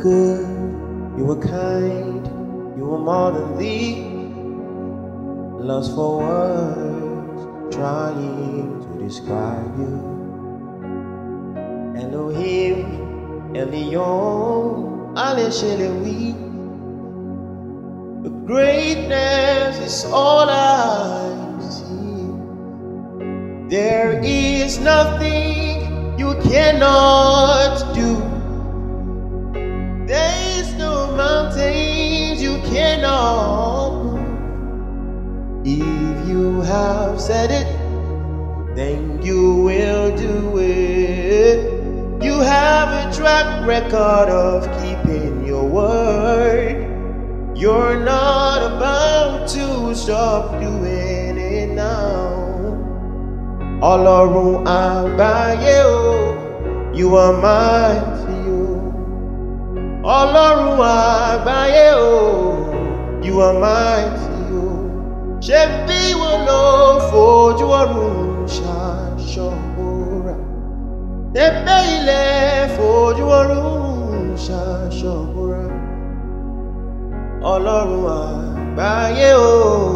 good, you were kind, you were more than these. Lost for words, trying to describe you. Elohim, Elion, Aleshelewi. The greatness is all I see. There is nothing you cannot do. There is no mountains you cannot move. If you have said it, then you will do it. You have a track record of keeping your word. You're not about to stop doing it now. OLORUN AGBAYE, you are mighty. OLORUN AGBAYE, you are mighty. Ṣebí wọ́n ló fojú ọ̀run ṣaṣọ́bora. Ẹgbẹ́ ilẹ̀ fojú ọ̀run ṣaṣọ́bora. OLORUN AGBAYE.